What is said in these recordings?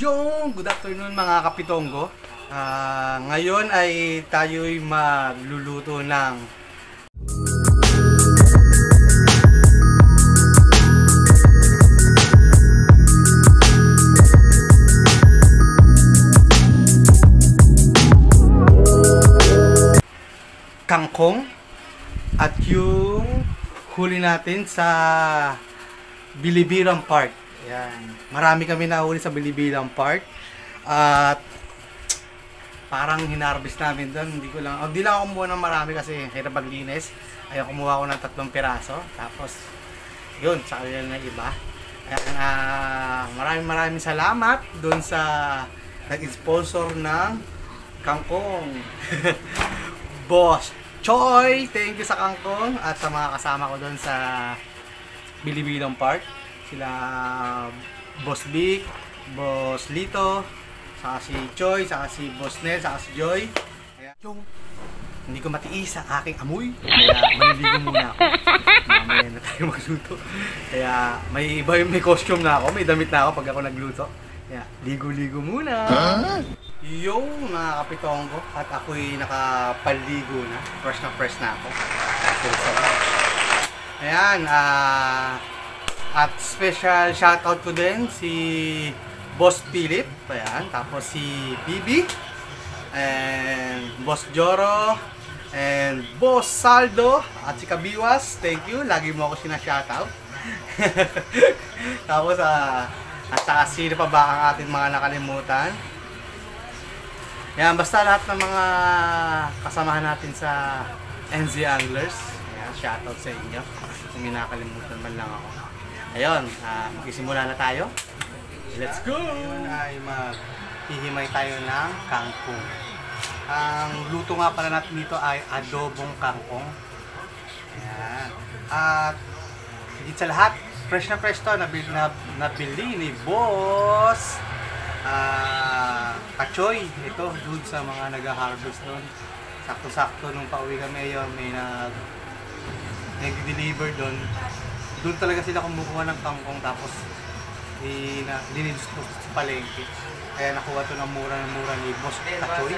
Good afternoon mga kapitonggo. Ngayon ay tayo'y magluluto ng kangkong at yung huli natin sa Bilibilang Park. Yan. Marami kami nahuli sa Bilibilang Park at parang hinarvest namin doon. Hindi lang ako kumuha ng marami kasi hirap maglinis. Ayaw, kumuha ako ng 3 piraso. Tapos yun, sa kanila na iba. Ayan, maraming salamat doon sa nag-sponsor ng kangkong. Boss Choi, thank you sa kangkong at sa mga kasama ko doon sa Bilibilang Park. Sila Boss Vic, Boss Lito, saka si Choi, saka si Boss Nel, saka si Joy. Kaya hindi ko matiis sa aking amoy, kaya maliligo muna ako. Mamaya na tayo magluto. Kaya may costume na ako, may damit na ako pag ako nagluto. Kaya ligo-ligo muna. Yung mga kapitonggo at ako'y nakapaligo na. Fresh na ako. Ayan, at special shoutout ko din si Boss Philip. Ayan, tapos si Bibi. And Boss Joro. And Boss Saldo. At si Kabiwas. Thank you. Lagi mo ako sinashoutout. Tapos, at saka sino pa ba ang ating mga nakalimutan? Yan, basta lahat ng mga kasamahan natin sa NZ Anglers. Ayan, shoutout sa inyo. Kung nakalimutan man lang ako. Ayun, magsisimula na tayo. Let's go! Ngayon ay maghihimay tayo ng kangkong. Ang luto nga pala natin dito ay adobong kangkong. Ayan. At higit sa lahat, fresh na fresh to, nabili ni Boss Kachoy. Ito, doon sa mga nag-harvest doon. Sakto-sakto nung pauwi kami yun, may nag-deliver doon. Doon talaga sila kumukuha ng kangkong tapos linidus sa palengke. Kaya nakuha ito ng mura ni Boss Kachoy.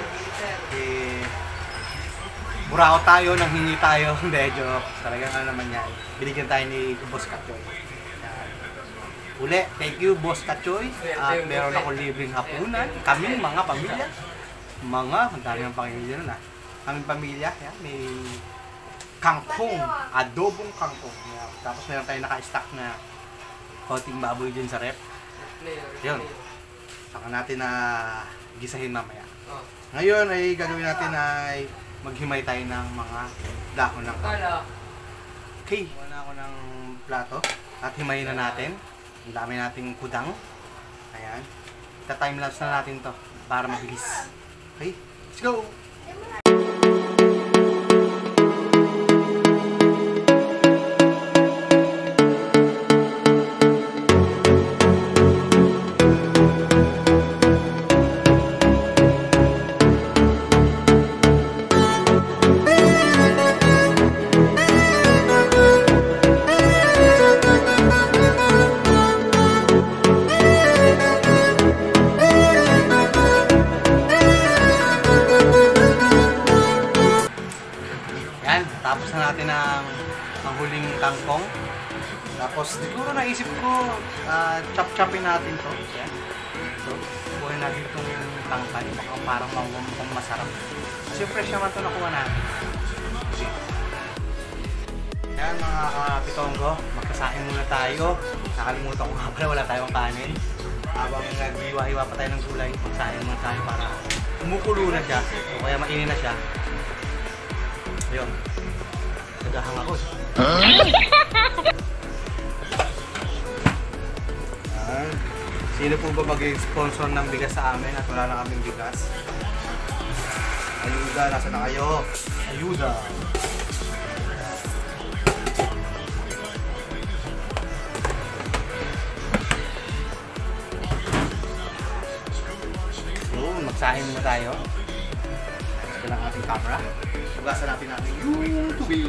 Burao tayo, nanghingi tayo. Hindi, joke. Talaga nga naman yan. Binigyan tayo ni Boss Kachoy. Uli, thank you Boss Kachoy. At meron ako libreng hapunan. Kaming mga pamilya. Ang dami ng pamilya nun Kaming pamilya, yan, may kangkong, adobong kangkong. Yan. Tapos meron tayo naka-stock na konting baboy din sa rep. Yun. Saka natin na gisahin mamaya. Ngayon ay gagawin natin ay maghimay tayo ng mga dahon ng kangkong. Okay, muna ako ng plato at himayin na natin. Ang dami nating kudang. Ayan. Ita-timelapse na natin to para mabilis. Okay, let's go! Tapos na natin ang huling kangkong. Tapos siguro naisip ko, chop-chopin natin to. Yan. So, buhay natin itong tangkay. Baka parang mukhang masarap. Kasi fresh naman ito nakuha natin. Okay. Yan mga kapitonggo, magkasain muna tayo. Nakalimutan ko nga pala, wala tayong kanin. Habang naghiwa-hiwa pa tayo ng gulay, magkasain muna tayo para kumukulo na siya. O kaya mainin na siya. Ayun. Nagahang ako. Sino po ba mag-sponsor ng bigas sa amin at wala na kaming bigas? Ayuda, nasa na kayo? Ayuda! So, magsahin muna tayo. Ito lang ating camera. Hugasan natin yung tubig.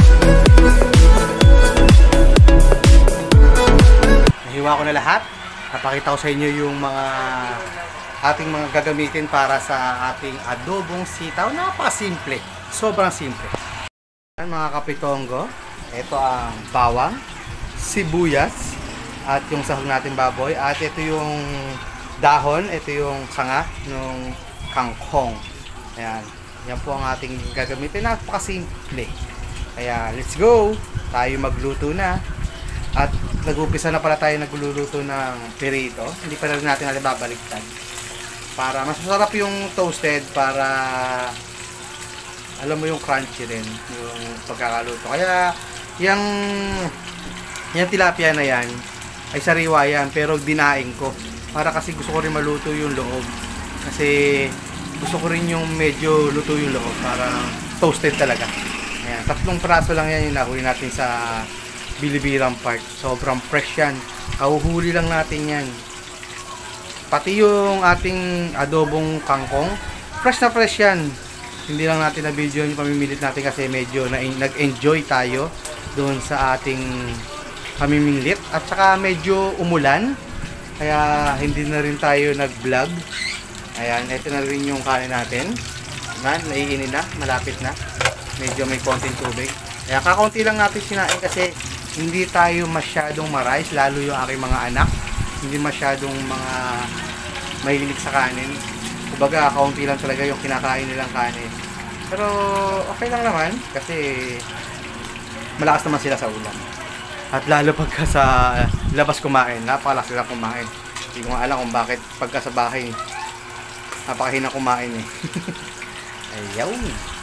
Nahiwa ko na lahat. Napakita ko sa inyo yung mga ating mga gagamitin para sa ating adobong sitaw. Napakasimple. Sobrang simple. Mga kapitonggo, ito ang bawang, sibuyas, at yung sahog natin baboy. At ito yung dahon, ito yung sanga ng kangkong. Ayan. Yan po ang ating gagamitin. Napakasimple. Kaya let's go! Tayo magluto na. At nag-upisa na pala tayo nagluluto ng perito. Hindi pa rin natin babaliktad. Para mas masarap yung toasted, para alam mo yung crunchy rin yung pagkakaluto. Kaya yung tilapia na yan ay sariwa yan, pero dinaing ko. Para kasi gusto ko rin maluto yung loob. Kasi gusto ko rin yung medyo luto yung loob, para toasted talaga. Ayan, 3 praso lang yan yung nahuli natin sa Bilibirang Park. Sobrang fresh yan. Kahuhuli lang natin yan. Pati yung ating adobong kangkong, fresh na fresh yan. Hindi lang natin na video yung pamimilit natin kasi medyo nag-enjoy tayo doon sa ating pamimilit. At saka medyo umulan, kaya hindi na rin tayo nag-vlog. Ayan, ito na rin yung kanin natin. Naiinin na, malapit na. Medyo may konting tubig. Kaya kakaunti lang natin sinain kasi hindi tayo masyadong marais, lalo yung aking mga anak. Hindi masyadong mga mahilig sa kanin. Kumbaga, kaunti lang talaga yung kinakain nilang kanin. Pero okay lang naman kasi malakas naman sila sa ulam. At lalo pagka sa labas kumain, napakalakas sila kumain. Hindi ko nga alam kung bakit pagka sa bahay napakahina kumain eh. Ayaw.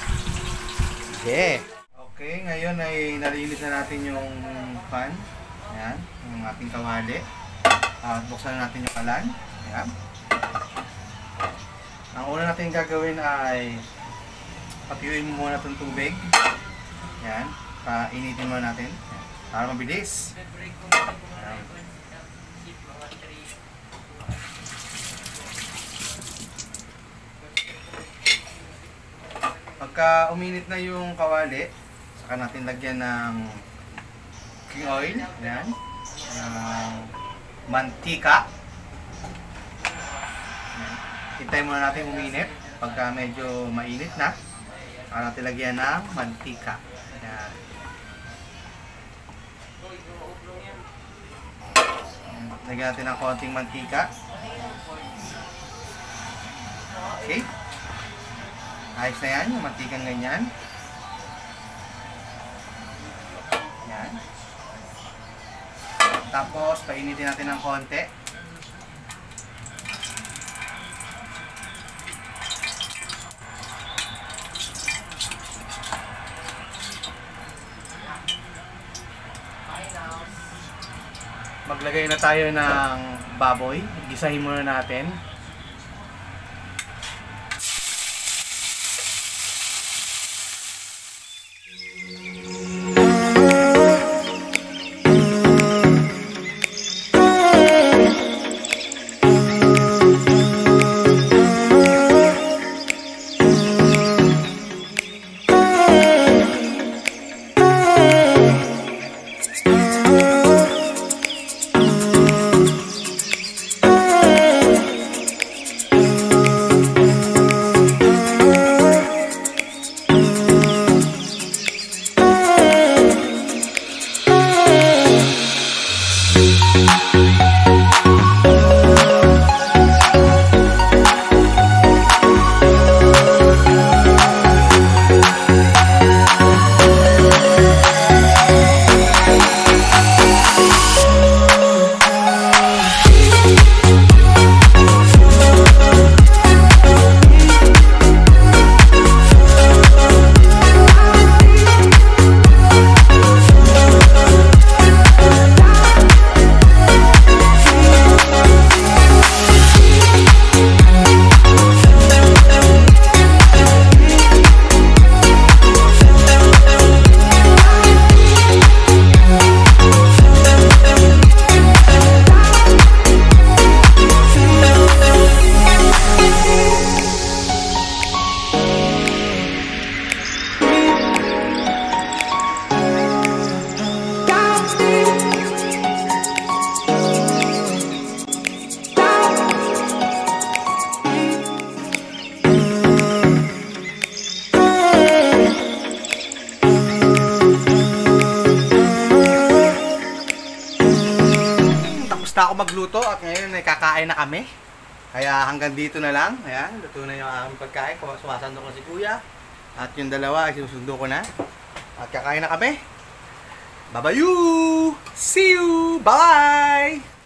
Yeah. Okay, ngayon ay nalinis na natin yung pan. Ayan, yung ating kawali. Buksan natin yung kalan. Ayan. Ang una natin gagawin ay patuyuin muna itong tubig. Ayan, painitin muna natin. Ayan, para mabilis. Ayan. Pagka uminit na yung kawali, saka natin lagyan ng cooking oil, yan, mantika. Hintayin muna natin uminit. Pagka medyo mainit na, saka natin lagyan ng mantika. Yan. Lagyan natin ng konting mantika. Okay. Ayos na yan, yung mantikang ganyan. Yan. Tapos, painitin natin ng konti. Maglagay na tayo ng baboy. Gisahin muna natin. tapos na ako magluto at ngayon ay kakain na kami. Kaya hanggang dito na lang. Ayan, luto na yung aming pagkain. Sumasando ko si Kuya. At yung dalawa ay sinusundo ko na. At kakain na kami. Bye-bye! See you! Bye!